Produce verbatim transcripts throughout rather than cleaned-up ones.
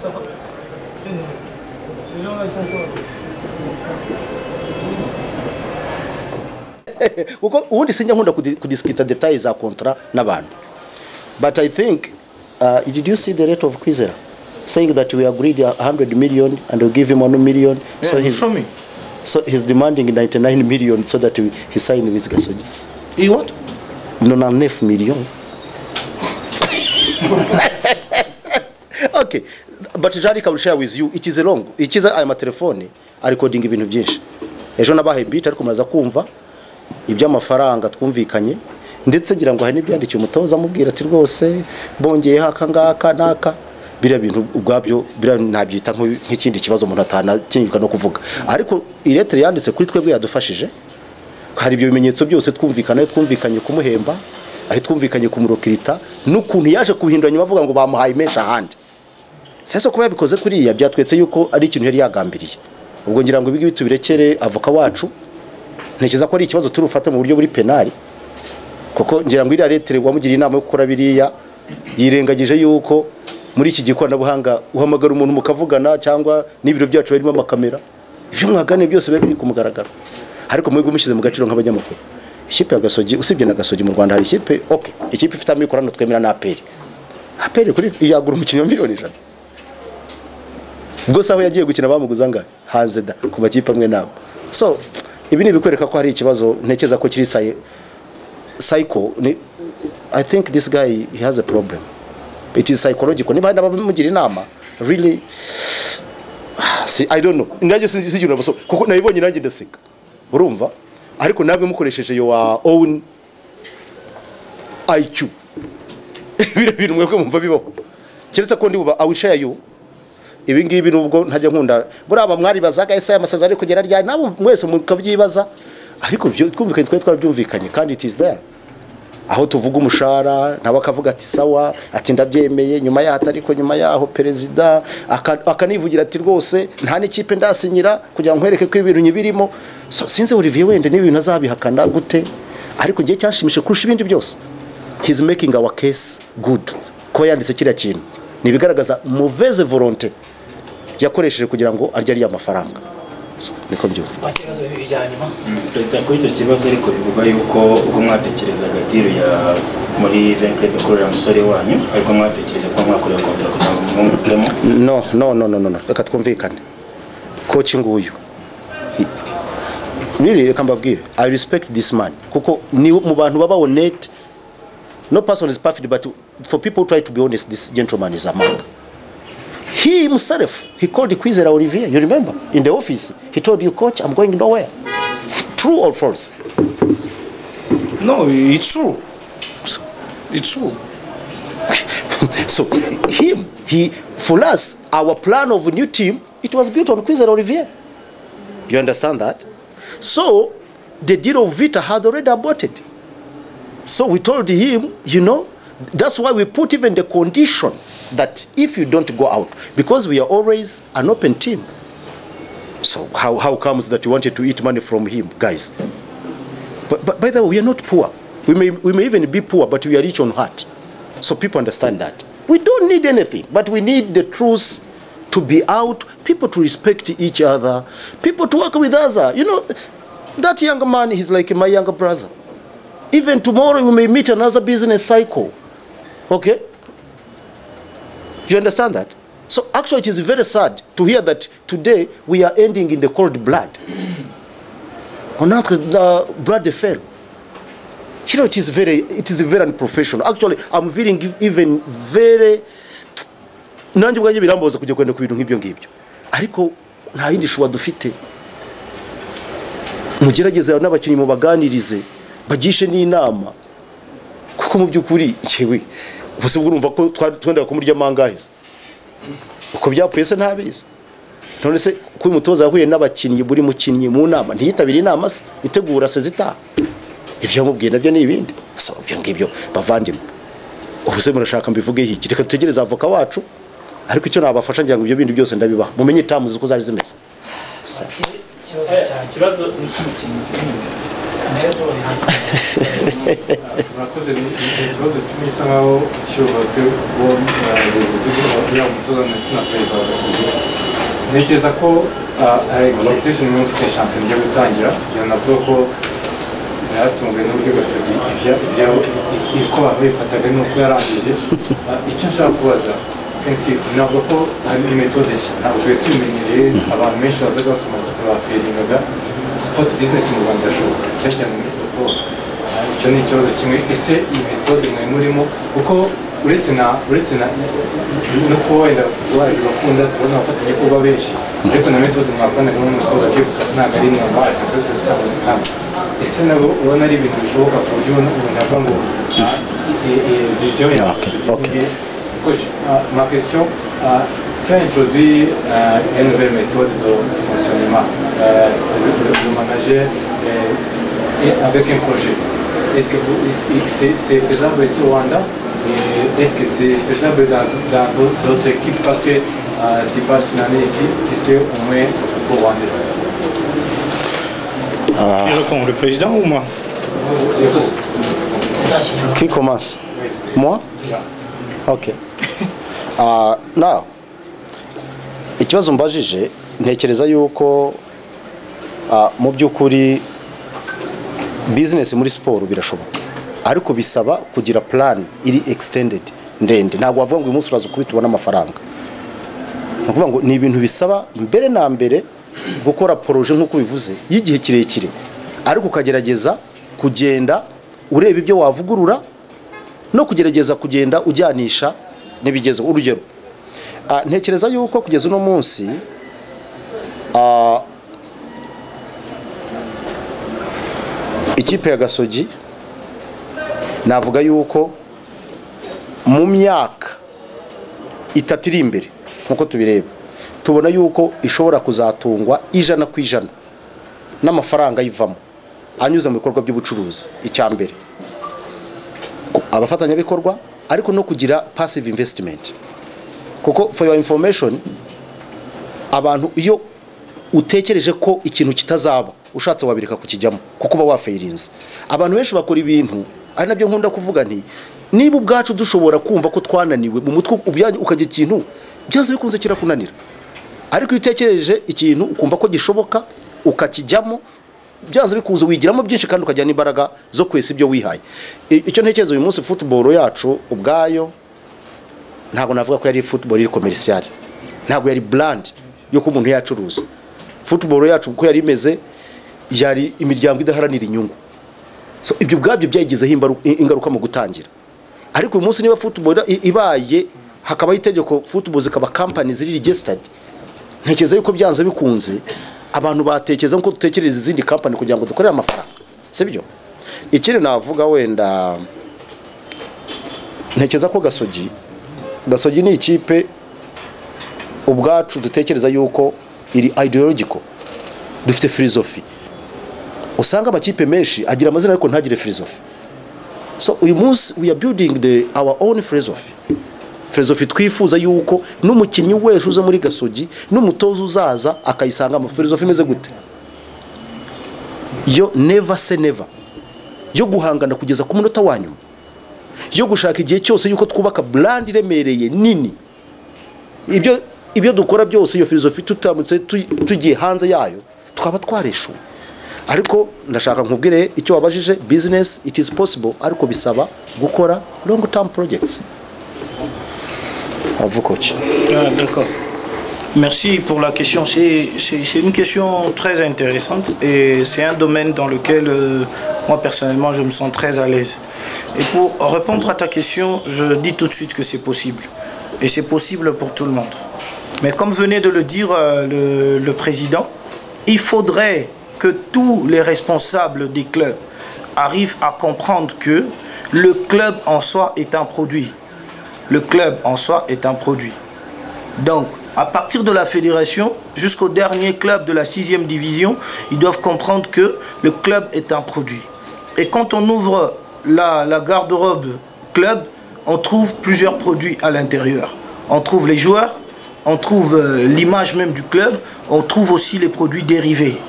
Uko ubundi sinjya nkunda kudiskita details za contrat n'abantu. But I think uh, did you see the rate of Kwizera saying that we agreed one hundred million and we'll give him one million? Yeah, so he's show me. So he's demanding ninety-nine million so that he, he signed with Gasogi. He what? ninety-nine million. Okay, but Jari can share with you. It is wrong. It is a telephone. I recording ibintu byinshi. Ejo nabahe beat ariko maza kumva iby'amafaranga twumvikanye ndetse ngira ngo hari n'ibyandikiye umutoza amubwira ati rwose bongeye haka ngaka naka bira bintu ubwabyo bira nabyita nk'ikindi kibazo umuntu atana kinyuka no kuvuga ariko iretere yanditse kuri twebwe yadufashije hari ibyo bimenyetso byose twumvikana twumvikanye kumuhemba aho twumvikanye kumurokirita n'ukuntu yaje kubihindura nyuma avuga ngo bamuhaye mesha handi sasa kuba yabikoze kuri ya byatwetse yuko ari ikintu yari yagambiriye ubwo ngira ngo ibigi bitubirekere avoka wacu ntekereza ko ari ikibazo turufata mu buryo buri penali kuko ngira ngo iri aretere wamugira inama yo gukora biriya yirengagije yuko muri iki gikoranabuhanga uhamagara umuntu mukavugana cyangwa n'ibiro byacu barimo amakamera ibyo mwagane byose biba biri kumugaragara ariko mwebwe mushize mu gaciro nk'abanyamakuru ikipe ya Gasogi usibye na Gasogi mu Rwanda hari ikipe okay ikipe ifite amikoro no twemera na APR APR kuri yagura umukino wa miliyoni ijana ubwo saho yagiye gukina bamuguza ngahe hanze da ku bakipe amwe nabo so ibi ni bikwereka ko hari ikibazo ntekeza ko kiri sai psycho I think this guy he has a problem. It is psychological. Niba ndabamugira inama really see I don't know. Ndaje sijura baso kuko nayibonye nanjye ndaseka. Urumva? Ariko nabwe mukoresheje yo wa own I Q. Bire bintu mwebwe mumva bibaho. Keretse ko ndi buba I will share you. Ibi ngibi nubwo ntajya nkunda buraba mwari bazaga ese amasaza ari kugera rya nabo mwese mukabyibaza ariko byo twumvikanye twa twarabyumvikanye kandi it is there aho tuvuga umushara nabo akavuga ati sawa ati ndabyemeye nyuma yaho ariko nyuma yaho perezida akanivugira ati rwose nta n'ikipe ndasinyira kugira ngo nkwereke ko ibintu nyibirimo so sinze Olivier wende n'ibintu azabihakana gute ariko giye cyashimishe kurusha ibindi byose he's making our case good ko yanditse kiriya kintu nibigaragaza mauvaise volonté yakoresheje kugira ngo arya ari amafaranga so niko byumva bakibazo bijyanyuma President kuri icyo kibazo ariko bivuga yuko ubwo mwatekerezaga deal ya muri Venclub Korera musore wanyu ariko mwatekereje ko mwakorera contract kugira ngo mwumvemo no no no no no reka twumvikane coach nguyu really reka mbabwire I respect this man kuko ni mu bantu baba honest. No person is perfect, but for people who try to be honest, this gentleman is a mark. He himself, he called Kwizera Olivier. You remember? In the office, he told you, coach, I'm going nowhere. True or false? No, it's true. It's true. So, him, he, for us, our plan of a new team, it was built on Kwizera Olivier. You understand that? So, the deal of Vita had already aborted. So we told him, you know, that's why we put even the condition that if you don't go out, because we are always an open team. So how, how comes that you wanted to eat money from him, guys? But, but by the way, we are not poor. We may, we may even be poor, but we are rich on heart. So people understand that. We don't need anything, but we need the truth to be out, people to respect each other, people to work with us. You know, that young man is like my younger brother. Even tomorrow we may meet another business cycle. Okay? You understand that? So actually it is very sad to hear that today we are ending in the cold blood. On our blood affair. You know, it is very, it is very unprofessional. Actually, I'm feeling even very nanjye ubwanjye biramboza kujya kwenda ku bintu nk'ibyo ngibyo. Ariko nta yindi shuwa dufite. Mugerageze n'abakinnyi mu baganirize. Bagishe ni inama kuko mu byukuri cyewe ubuse urumva ko twenda kumurya mangahise uko byapfuye se ntabizi none se ko umutoza yahuye n'abakinnyi buri mukinnyi mu nama ntiyitabira inama se itegura se zita ibyo mubwiye nabyo ni ibindi so byo ngibyo bavandimwe ubuse murashaka mbivuge iki reka tutegereza avoka wacu ariko icyo nabafasha ngira ngo ibyo bindi byose ndabibaha mumenye tamu ziko zari zimeze ikibazo murakoze ikibazo kimwe gisa nkaho cyubatswe uwo ubuyobozi bw'uriya mutoza ndetse na perezida wa gasogi ntekereza ko hari expectation imwe mfite shampiyona igiye gutangira kugira navuga ko yaratunguwe n'uburyo gasogi uko babifataga n'uko yarangije icyo nshaka kubaza kenshi navuga ko hari metode nshya ntabwo twari tubimenyereye abantu benshi bazaga bafite amakipe baferingaga sport business mu Rwanda irashoboka cyane cyane muri football icyo ni ikibazo kimwe ese iyi metode mwari murimo kuko uretse na uretse na no kuba wenda waje bakunda tubona abafatanyabikorwa benshi ariko na metode mwakoranaga n'umutoza agiye gukasa ntabwo ari normal ntabwo ari gusanga ntabwo ese nabo ubona ari ibintu bishoboka ku buryo umuntu avuga ngo vision ya coach ma question tu as introduit euh, une nouvelle méthode de, de fonctionnement euh, le, le, le manager euh, avec un projet est-ce que c'est faisable ici au Rwanda et est-ce que c'est faisable dans, dans d'autres équipes parce que euh, tu passes une année ici tu sais au moins au Rwanda. Ah. Qui répond, le président ou moi? Vous, tous. Qui commence? Oui. Moi? Yeah. Ok. Uh, now ikibazo mbajije ntekereza yuko uh, mu by'ukuri business muri siporo birashoboka ariko bisaba kugira plan iri extended ndende ntabwo wavuga ngo uyu munsi uraza kubita ubona amafaranga nukuvuga ngo ni ibintu bisaba mbere na mbere gukora projet nk'uko bivuze y'igihe kirekire ariko ukagerageza kugenda ureba ibyo wavugurura no kugerageza kugenda ujyanisha nibigezo urugero uh, ntekereza yuko kugeza uno munsi uh, ikipe ya Gasogi navuga yuko mu myaka itatu iri imbere nkuko tubireba tubona yuko ishobora kuzatungwa ijana ku ijana n'amafaranga yivamo anyuze mu bikorwa by'ubucuruzi icyambere abafatanyabikorwa ariko no kugira passive investment kuko for your information abantu iyo utekereje ko ikintu kitazaba ushatse wabirika kukijyamo kuko ba wafeirinze abantu benshi bakora ibintu ari nabyo nkunda kuvuga nti niba ubwacu dushobora kumva ko twananiwe mu mutwe ubyanyu ukagira ikintu byaze bikunze kirakunanira ariko utekereje ikintu ukumva ko gishoboka ukakijyamo byaze bikunze wigiramo byinshi kandi ukajya n'imbaraga zo kwesa ibyo wihaye icyo ntekerezo uyu munsi football yacu ubwayo ntabwo navuga ko yari football iri commercial ntabwo yari brand yo ko umuntu yacuruza football yacu uko yari imeze yari imiryango idaharanira inyungu so ibyo bwabyo byayigizeho ingaruka mu gutangira ariko uyu munsi niba football ibaye hakaba itegeko football zikaba companies ziri registered ntekereza yuko byanze bikunze abantu batekereza ko dutekereza izindi company kugira ngo dukorere amafaranga sibyo ikiri navuga wenda ntekereza ko Gasogi Gasogi ni ikipe ubwacu dutekereza yuko iri ideological dufite philosophy usanga amakipe menshi agira amazina ariko ntagire philosophy so uyu munsi we are building the our own philosophy philosophy twifuza yuko n'umukinnyi wese uza muri Gasogi n'umutoza uzaza akayisanga mu philosophy imeze gute yo never say never yo guhangana kugeza ku munota wanyuma yo gushaka igihe cyose yuko twubaka brand iremereye nini ibyo ibyo dukora byose iyo philosophy tutamutse tugiye hanze yayo twaba twareshuwe ariko ndashaka nkubwire icyo wabajije business it is possible ariko bisaba gukora long term projects. À vous, coach. Ah, d'accord. Merci pour la question. C'est une question très intéressante et c'est un domaine dans lequel euh, moi personnellement je me sens très à l'aise. Et pour répondre à ta question, je dis tout de suite que c'est possible. Et c'est possible pour tout le monde. Mais comme venait de le dire euh, le, le président, il faudrait que tous les responsables des clubs arrivent à comprendre que le club en soi est un produit. Le club en soi est un produit. Donc, à partir de la fédération jusqu'au dernier club de la sixième division, ils doivent comprendre que le club est un produit. Et quand on ouvre la, la garde-robe club, on trouve plusieurs produits à l'intérieur. On trouve les joueurs, on trouve euh, l'image même du club, on trouve aussi les produits dérivés.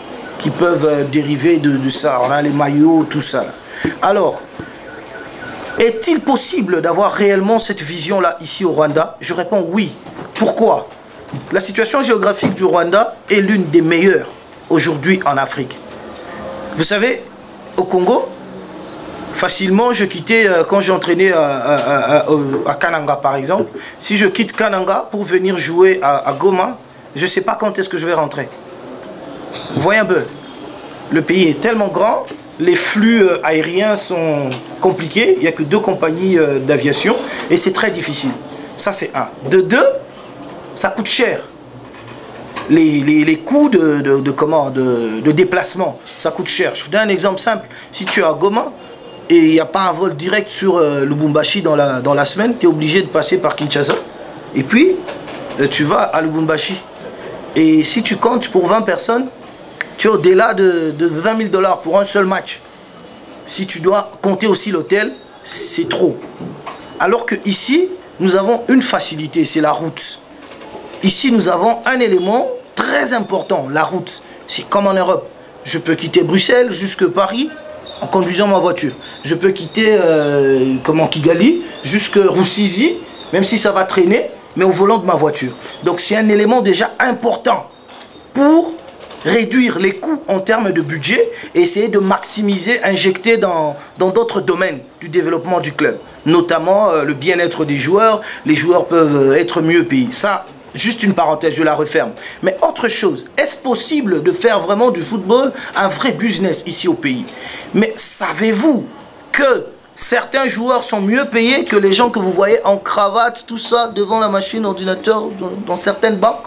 qui peuvent euh, dériver de, de ça. On a les maillots, tout ça. Là. Alors, est-il possible d'avoir réellement cette vision-là ici au Rwanda? Je réponds oui. Pourquoi? La situation géographique du Rwanda est l'une des meilleures aujourd'hui en Afrique. Vous savez, au Congo, facilement, je quittais, euh, quand j'entraînais à, à, à, à Kananga par exemple, si je quitte Kananga pour venir jouer à, à Goma, je ne sais pas quand est-ce que je vais rentrer. Vous voyez un peu, le pays est tellement grand, les flux euh, aériens sont compliqués, il n'y a que deux compagnies euh, d'aviation et c'est très difficile. Ça c'est un. De deux, ça coûte cher. Les, les, les coûts de, de, de, comment, de, de déplacement, ça coûte cher. Je vous donne un exemple simple. Si tu es à Goma et il n'y a pas un vol direct sur euh, Lubumbashi dans la, dans la semaine, tu es obligé de passer par Kinshasa. Et puis, euh, tu vas à Lubumbashi. Et si tu comptes pour vingt personnes, tu es au-delà de, de vingt mille dollars pour un seul match. Si tu dois compter aussi l'hôtel, c'est trop. Alors que ici, nous avons une facilité, c'est la route. Ici, nous avons un élément très important, la route. C'est comme en Europe. Je peux quitter Bruxelles jusqu'à Paris en conduisant ma voiture. Je peux quitter euh, comment, Kigali jusqu'à Rusizi, même si ça va traîner, mais au volant de ma voiture. Donc c'est un élément déjà important pour réduire les coûts en termes de budget et essayer de maximiser, injecter dans dans d'autres domaines du développement du club. Notamment euh, le bien-être des joueurs. Les joueurs peuvent être mieux payés. Ça, juste une parenthèse, je la referme. Mais autre chose, est-ce possible de faire vraiment du football un vrai business ici au pays? Mais savez-vous que certains joueurs sont mieux payés que les gens que vous voyez en cravate, tout ça, devant la machine ordinateur dans, dans certaines banques?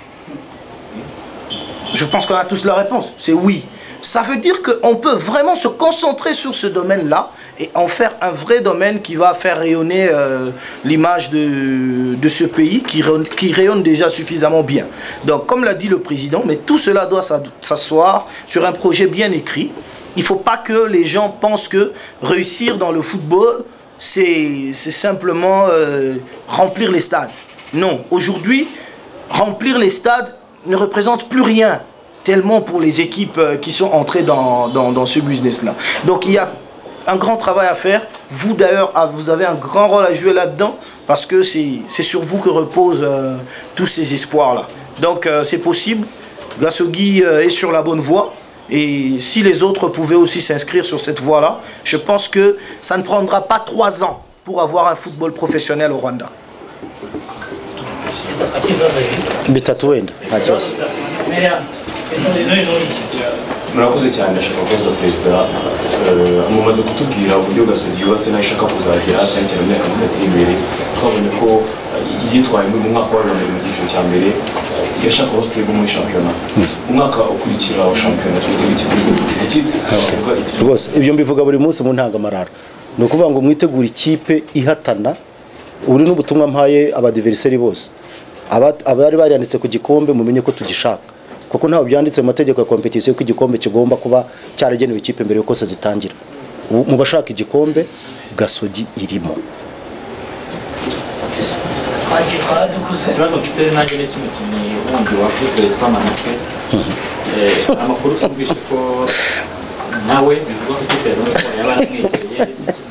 Je pense qu'on a tous la réponse, c'est oui. Ça veut dire qu'on peut vraiment se concentrer sur ce domaine-là et en faire un vrai domaine qui va faire rayonner euh, l'image de, de ce pays qui, qui rayonne déjà suffisamment bien. Donc, comme l'a dit le président, mais tout cela doit s'asseoir sur un projet bien écrit. Il ne faut pas que les gens pensent que réussir dans le football, c'est simplement euh, remplir les stades. Non, aujourd'hui, remplir les stades ne représente plus rien tellement pour les équipes qui sont entrées dans, dans, dans ce business-là. Donc il y a un grand travail à faire. Vous d'ailleurs, vous avez un grand rôle à jouer là-dedans parce que c'est sur vous que reposent euh, tous ces espoirs-là. Donc euh, c'est possible. Gassogi euh, est sur la bonne voie. Et si les autres pouvaient aussi s'inscrire sur cette voie-là, je pense que ça ne prendra pas trois ans pour avoir un football professionnel au Rwanda. bitatu wenda nta kibazo. murakoze cyane. Ndashaka kubaza perezida, mumaze kutubwira uburyo Gasogi yubatse naho ishaka kuzagera cyane cyane mu myaka itatu imbere. Twabonye ko yitwaye mu mwaka wa bibiri mu cyiciro cya mbere yashaka ko stable muri shampiyona. Umwaka ukurikira wa shampiyona rwose ibyo mbivuga buri munsi mu ntangamarara. Ni ukuvuga ngo mwitegura ikipe ihatana. Uri n'ubutumwa mpaye abadiveriseri bose, abari bariyanditse ku gikombe mumenye ko tugishaka, kuko ntaho byanditse mu mategeko ya competition ko igikombe kigomba kuba cyaragenewe ikipe mbere yuko se zitangira. Mu bashaka igikombe Gasogi irimo. Ikibazo mfite nanjye ni kimwe wundi wavuze twamanitse amakuru twumvise ko nawe bivuga ko ikipe yabaramwegereye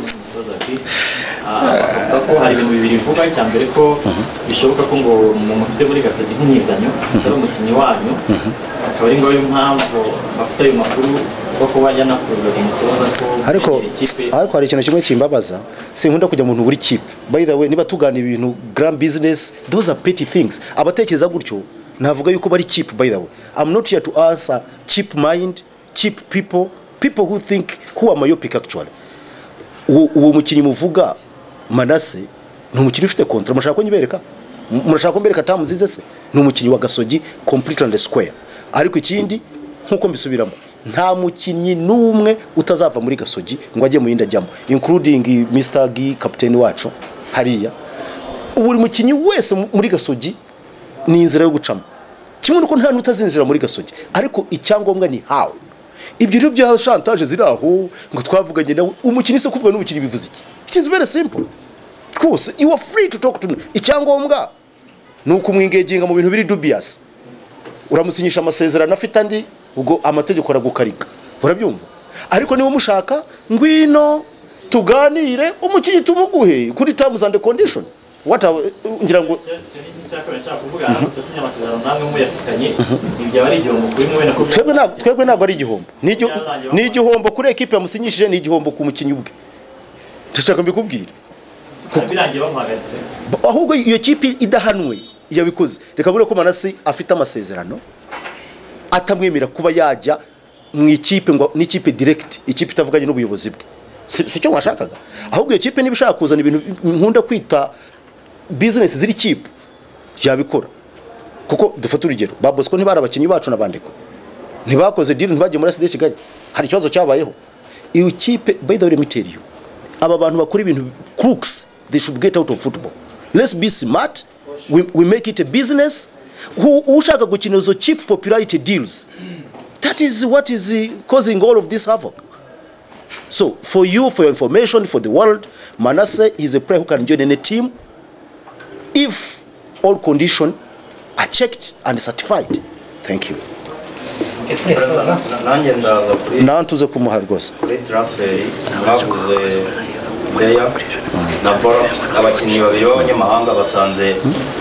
ko hari ibintu bibiri mvuga. Icya mbere ko bishoboka ko ngo mufite muri Gasogi nk'imyizanyo ari umukinnyi wanyu, akaba ari ngoyo mpamvu bafite ayo makuru ko bajya nakurura umutoza ko ariko ariko hari ikintu kimwe kimbabaza, sinkunda kujya mu buri kipe. By the way, niba tugana ibintu grand business, those are petty things. Abatekereza gutyo navuga yuko bari cheap. By the way, I'm not here to answer cheap mind, cheap people, people who think who are myopic actually. Uwo mukinnyi muvuga Manase ni umukinnyi ufite kontra, murashaka ko nyibereka, murashaka ko mbereka tamuzize se, ni umukinnyi wa Gasogi complete and square. Ariko ikindi nkuko mbisubiramo, nta mukinnyi numwe utazava muri Gasogi ngo ajye mu yindi ajyamo, including Mister G captain wacu hariya. Buri mukinnyi wese muri Gasogi ni inzira yo gucamo, kimwe nuko nta nutazinjira muri Gasogi, ariko icyangombwa ni how. Ibyo rero bya chantage ziraho ngo twavuganye nawe umukinnyi se kuvuga n'umukinnyi bivuze iki? It is very simple. Of course, you are free to talk to me. Icyangombwa nuko umwingeginga mu bintu biri dubious. Uramusinyisha amasezerano afite andi ubwo amategeko aragukarika urabyumva ariko niba mushaka ngwino tuganire umukinnyi tumuguhe kuri terms and condition what ngira ngo twebwe ntabwo twebwe ntabwo ari igihombo ni igihombo kuri ekipe yamusinyishije ni igihombo ku mukinnyi ubwe ndashaka mbikubwira ahubwo iyo kipe idahanwe yabikoze reka bure ko Manase afite amasezerano atamwemera kuba yajya mu ikipe ngo ni ikipe direct ikipe itavuganye n'ubuyobozi bwe si cyo mwashakaga ahubwo iyo kipe nibishaka kuzana ibintu nkunda kwita business ziri cheap yabikora kuko dufata urugero Babosco ntibara abakinnyi bacu nabandeko ntibakoze deal ntibagiye muri S D Kigali hari ikibazo cyabayeho iyo kipe by the way let me tell you aba bantu bakora ibintu crooks they should get out of football let's be smart we, we make it a business who ushaka gukina zo cheap popularity deals that is what is uh, causing all of this havoc. So for you, for your information, for the world, Manase is a player who can join any team if all conditions are checked and certified. Thank you. Now to the kumuha rwose. Kuri transfer baguze Beya na Bora abakinnyi babiri b'abanyamahanga basanze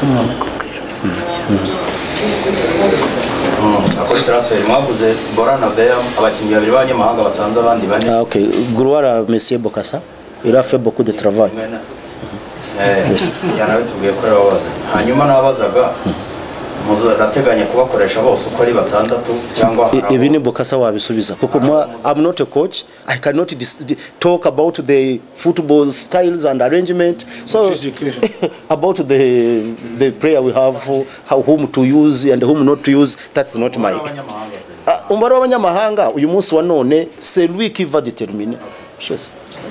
akora transfer mwaguze Bora na Beya abakinnyi babiri b'abanyamahanga basanze abandi bane. Ah okay, Grouara Monsieur Bokassa, il a fait beaucoup de travail. Eh, yana bitubwiye ko arabaza. Hanyuma nabazaga muzarateganya kubakoresha bose uko ari batandatu cyangwa ibi ni Bokassa wabisubiza kuko I'm not a coach, I cannot talk about the football styles and arrangement, so about the the player we have, how whom to use and whom not to use, that's not my umubare w'abanyamahanga uyu munsi wa none c'est lui qui va déterminer. Yes.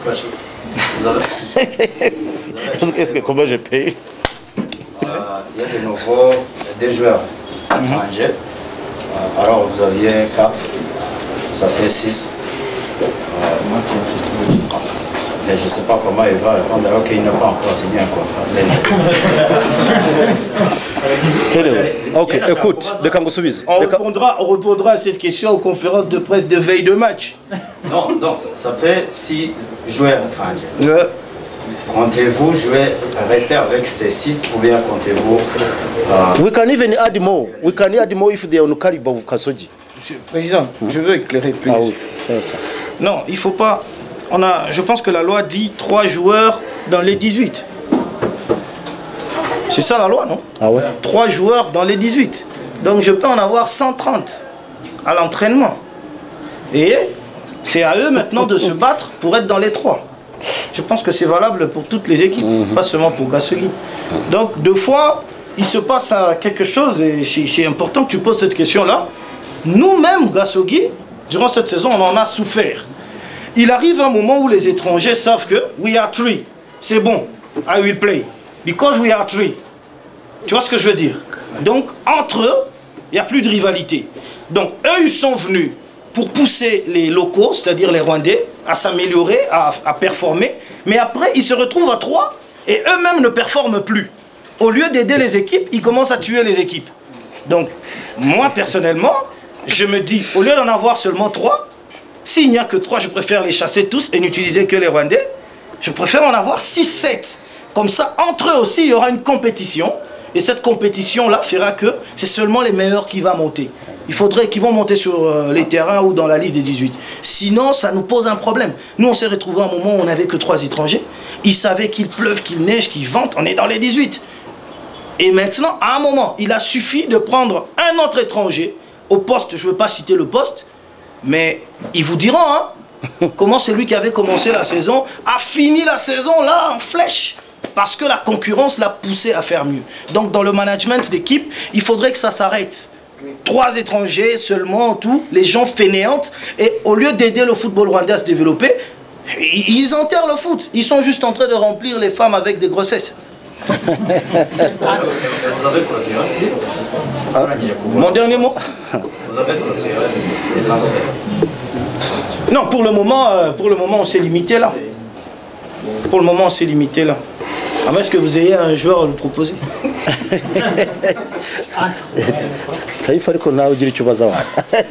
Qu'est-ce que comment je paye? Il y a de nouveau des joueurs étrangers. Euh, alors vous aviez quatre, ça fait six. Euh, mais je ne sais pas comment il va répondre alors qu'il n'a pas encore signé un contrat. Ok, écoute, de Kangosubiz. On répondra, on répondra à cette question aux conférences de presse de veille de match. Non, donc ça, ça fait six joueurs étrangers. Ouais. Comptez-vous jouer, rester avec ces six ou bien comptez-vous uh, we can even add more. We can add more if they are on the caliber of Kasoji. Monsieur le Président, mmh. je veux éclairer plus. Ah oui, c'est ça. Non, il faut pas. On a, je pense que la loi dit trois joueurs dans les dix-huit. C'est ça la loi, non? Ah ouais. Trois joueurs dans les dix-huit. Donc je peux en avoir cent trente à l'entraînement. Et c'est à eux maintenant de se battre pour être dans les trois. Je pense que c'est valable pour toutes les équipes, mmh. pas seulement pour Gassogui. Donc, deux fois, il se passe quelque chose, et c'est important que tu poses cette question-là. Nous-mêmes, Gassogui, durant cette saison, on en a souffert. Il arrive un moment où les étrangers savent que we are three. C'est bon, I will play. Because we are three. Tu vois ce que je veux dire? Donc, entre eux, il n'y a plus de rivalité. Donc, eux, ils sont venus pour pousser les locaux, c'est-à-dire les Rwandais, à s'améliorer, à, à performer. Mais après, ils se retrouvent à trois et eux-mêmes ne performent plus. Au lieu d'aider les équipes, ils commencent à tuer les équipes. Donc, moi, personnellement, je me dis, au lieu d'en avoir seulement trois, s'il n'y a que trois, je préfère les chasser tous et n'utiliser que les Rwandais. Je préfère en avoir six, sept. Comme ça, entre eux aussi, il y aura une compétition. Et cette compétition-là fera que c'est seulement les meilleurs qui vont monter. Il faudrait qu'ils vont monter sur euh, les terrains ou dans la liste des dix-huit. Sinon, ça nous pose un problème. Nous, on s'est retrouvés à un moment où on n'avait que trois étrangers. Ils savaient qu'il pleuve, qu'il neige, qu'il vente. On est dans les dix-huit. Et maintenant, à un moment, il a suffi de prendre un autre étranger au poste. Je ne veux pas citer le poste, mais ils vous diront hein, comment celui qui avait commencé la saison a fini la saison là en flèche. Parce que la concurrence l'a poussé à faire mieux. Donc, dans le management d'équipe, il faudrait que ça s'arrête. Trois étrangers seulement, tout, les gens fainéantes, et au lieu d'aider le football rwandais à se développer, ils enterrent le foot. Ils sont juste en train de remplir les femmes avec des grossesses. Vous avez clôturé hein? Mon dernier mot. Vous avez clôturé les transferts? Non, pour le moment, pour le moment on s'est limité là. Pour le moment on s'est limité là. À moins que vous ayez un joueur à le proposer. Taifa ariko nawe ugira icyo ubaza wa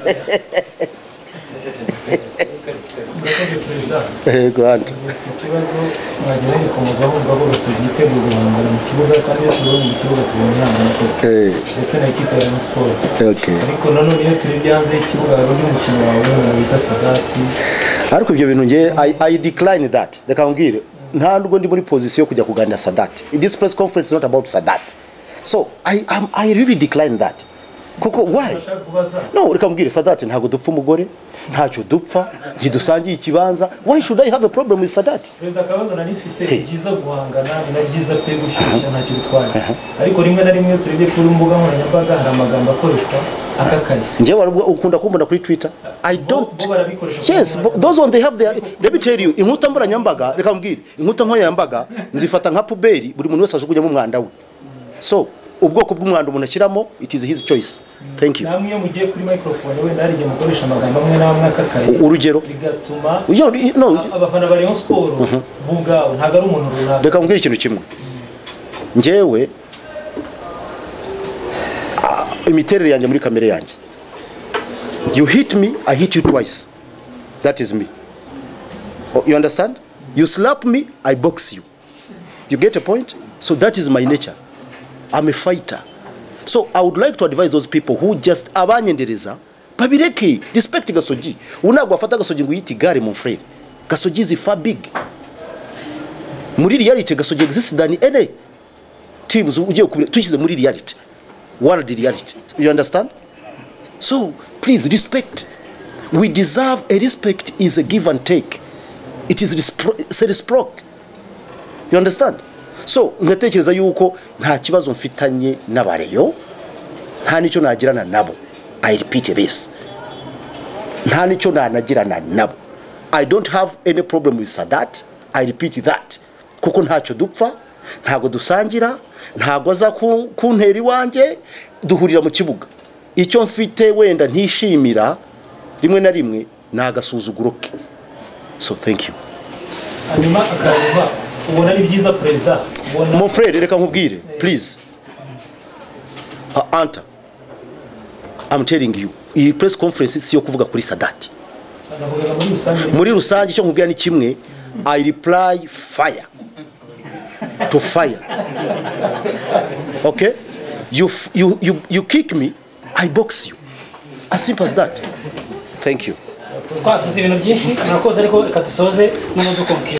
eh grand ikibazo mwagiye mukomozaho ubwo Gasogi yiteguye guhangana mu kibuga kandi iyo turi mu kibuga tubonye hangana ko ndetse na equipe ya Sport okay ariko nanone iyo turi byanze ikibuga hari umukino wawe n'umuntu bita Sadati ariko ibyo bintu nge I, I decline that reka mbwire nta ndwo ndi muri position kujya kuganira Sadati. This press conference is not about Sadati. So I am I really decline that. Kuko why? No, reka mbwire Sadati ntago dupfa umugore, ntacyo dupfa, ntidusangiye ikibanza. Why should I have a problem with Sadati? President kabazo nari mfite byiza guhangana ni byiza pe gushyushya ntacyo bitwaye. Ariko rimwe na rimwe turebye kuri mbuga nkoranyambaga hari amagambo akoreshwa akakaye. Nje ukunda kumbona kuri Twitter. I don't. Yes, those one they have their, let me tell you, inkuta mboranyambaga reka mbwire, inkuta nkoranyambaga nzifata nka puberi buri muntu wese ajugunya mu mwanda we. So ubwoko bw'umwanda umuntu ashyiramo it is his choice. Thank you. Namwe mugiye kuri microphone we narije mukoresha amagambo amwe namwe akakaye. Urugero bigatuma no abafana bari on sport bugawe ntago ari umuntu runaka. Reka mbwire ikintu kimwe. Njewe imiterere yanjye muri kamere yanjye. You hit me, I hit you twice. That is me. Oh, you understand? You slap me, I box you. You get a point? So that is my nature. I'm a fighter. So I would like to advise those people who just abanyendereza babireke, respect Gasogi. Unagwa afata Gasogi ngo yiti gare mon frère. Gasogi is far big. Muri reality Gasogi exists than any teams ugiye kubira tushyize muri reality. World reality. You understand? So please respect. We deserve a respect is a give and take. It is reciprocal. You understand? So ngatekereza yuko nta kibazo mfitanye n'abareyo nta nicyo nagirana nabo. I repeat this. Nta nicyo nanagirana nabo. I don't have any problem with Sadat. I repeat that. Kuko ntacyo dupfa, ntago dusangira, ntago aza kuntera iwanjye, duhurira mu kibuga. Icyo mfite wenda ntishimira rimwe na rimwe nagasuzuguro ke. So thank you. Anima akariba ubona ni byiza president. Mon frère reka nkubwire please. Uh, Anta. I'm telling you. Iyi press conference si yo kuvuga kuri Sadati. Muri rusange cyo nkubwira ni kimwe. I reply fire to fire. Okay? You you you you kick me, I box you. As simple as that. Thank you. Twavuze ibintu byinshi murakoze ariko reka dusoze n'umuduko